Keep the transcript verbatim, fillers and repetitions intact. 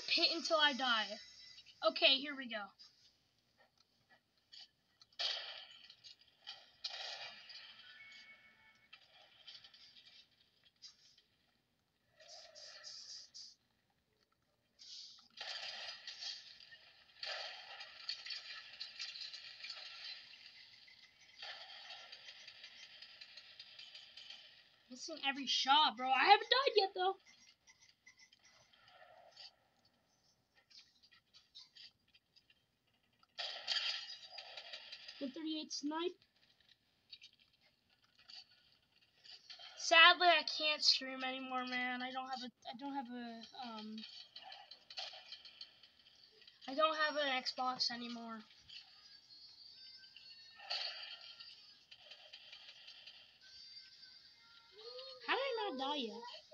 pit until I die. Okay, here we go. Missing every shot, bro. I haven't died yet, though. one thirty-eight snipe. Sadly, I can't stream anymore, man. I don't have a. I don't have a. Um. I don't have an Xbox anymore. How did I not die yet?